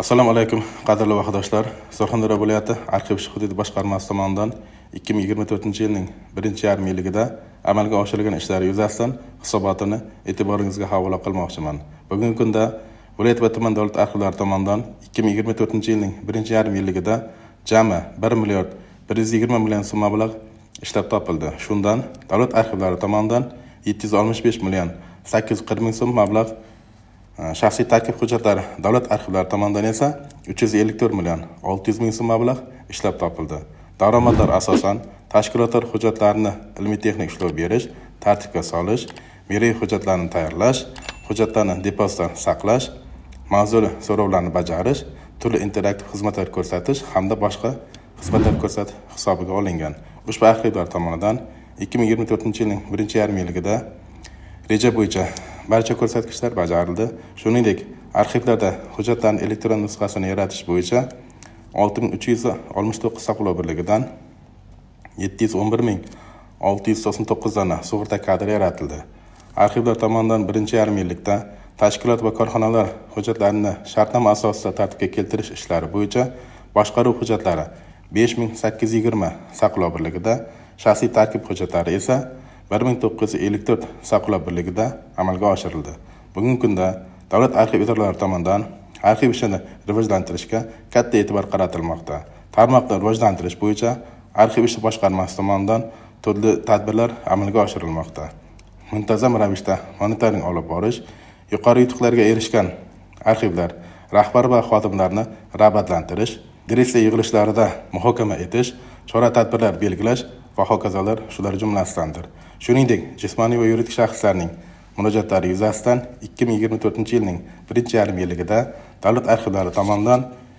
Assalomu alaykum, qadrli vatandoshlar. Surxondaryo viloyati arxiv ishi hududi boshqarmasi tomonidan 2024-yilning 1-yarmiyligida amalga oshirilgan ishlar yuzasidan hisobotini e'tiboringizga havola qilmoqchiman. Bugungi kunda viloyat va tuman davlat arxivlari tomonidan 2024-yilning 1-yarmiyligida jami 1 milliard 120 million so'm mablag' ishlab topildi. Shundan davlat arxivlari tomonidan 765 million 840 ming so'm mablag', shaxsiy tarkib hujjatlari davlat arxivlari tomonidan esa 354 million 600 ming so'm mablag' ishlab topildi. Daromadlar asosan tashkilotlar hujjatlarini ilmiy-texnik ishlov berish, tartibga solish, meriy hujjatlarni tayyorlash, hujjatlarni depozitda saqlash, mavzuli so'rovlarni bajarish, turli interaktiv xizmatlar ko'rsatish hamda boshqa xizmatlar ko'rsatish hisobiga olingan. Ushbu arxivlar tomonidan 2024-yilning 1-yarmiyligida reja bo'yicha barcha ko'rsatkichlar bajarildi. Shuningdek, arxivlarda hujjatlarning elektron nusxasini yaratish bo'yicha 6369 saqlov birligidan 711699 dona sug'urta kadri yaratildi. Arxivlar tomonidan 1-yarmiylikda tashkilot va korxonalar hujjatlarini shartnoma asosida tartibga keltirish ishlari bo'yicha boshqaruv hujjatlari 5820 saqlov birligida, shaxsiy tarkib hujjatlari esa 1954 saqlov birligida amalga oshirildi. Bugungi kunda davlat arxiv idoralari tomonidan arxiv ishini rivojlantirishga katta e'tibor qaratilmoqda. Tarmoqni rivojlantirish bo'yicha arxiv ishi boshqarmasi tomonidan turli tadbirlar amalga oshirilmoqda. Muntazam ravishda monitoring olib borish, yuqori yutuqlarga erishgan arxivlar rahbar va xodimlarni rag'batlantirish, direksiya yig'ilishlarida muhokama etish, chora-tadbirlar belgilash va hokazolar shular jumlasidandir. Shuningdek, jismoniy va yuridik shaxslarning murojaatlari yuzasidan 2024-yilning 1-yarmiyligida davlat arxivlari tomonidan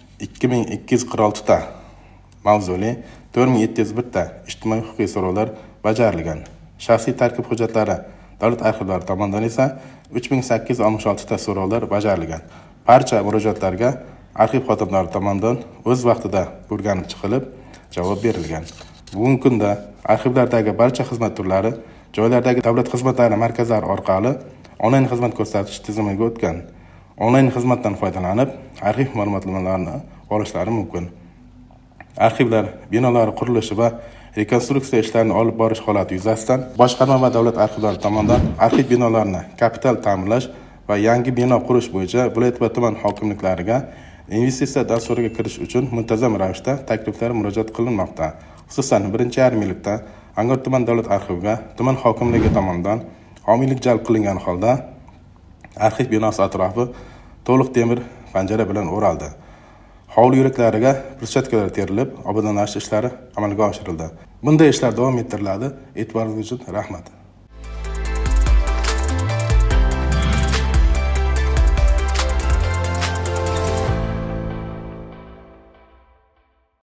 2246 ta mavzuli, 4701 ta ijtimoiy-huquqiy so'rovlar bajarilgan. Shaxsiy tarkib hujjatlari davlat arxivlari tomonidan esa 3866 ta so'rovlar bajarilgan. Barcha murojaatlarga arxiv xodimlari tomonidan o'z vaqtida o'rganib chiqilib, javob berilgan. Bugungi kunda arxivlardagi barcha xizmat turlari joylardagi davlat xizmatlari markazlari orqali onlayn xizmat ko'rsatish tizimiga o'tgan. Onlayn xizmatdan foydalanib, arxiv ma'lumotlarini olishlari mumkin. Arxivlar binolari qurilishi va rekonstruksiya ishlarini olib borish holati yuzasidan boshqarma va davlat arxivlari tomonidan arxiv binolarini kapital ta'mirlash va yangi bino qurish bo'yicha viloyat va tuman hokimliklariga investitsiya dasturiga kirish uchun muntazam ravishda takliflar murojaat qilinmoqda. Xususan 1-yarmiylikda Angor tuman davlat arxiviga tuman hokimligi tomonidan homiylik jalb qilingan holda arxiv binosi atrofi to'liq temir panjara bilan o'raldi. Hovli yo'laklariga brushatkalar terilib, obodonlashtirish ishlari amalga oshirildi. Bunday ishlar davom ettiriladi. E'tiboringiz uchun rahmat.